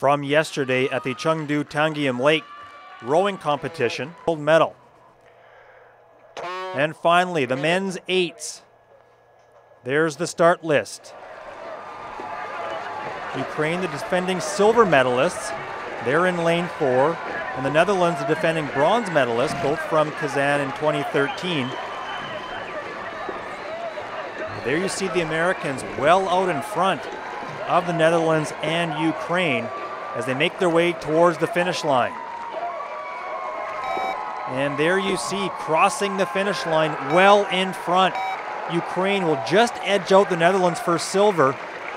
from yesterday at the Chengdu Tangiam Lake rowing competition, gold medal. And finally, the men's eights. There's the start list. Ukraine, the defending silver medalists, they're in lane 4. And the Netherlands, the defending bronze medalists, both from Kazan in 2013. There you see the Americans well out in front of the Netherlands and Ukraine as they make their way towards the finish line. And there you see, crossing the finish line well in front, Ukraine will just edge out the Netherlands for silver.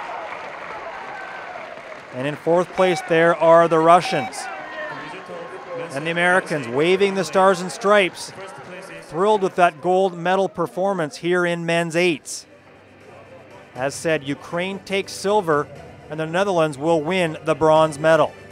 And in 4th place there are the Russians. And the Americans waving the stars and stripes, thrilled with that gold medal performance here in men's eights. As said, Ukraine takes silver and the Netherlands will win the bronze medal.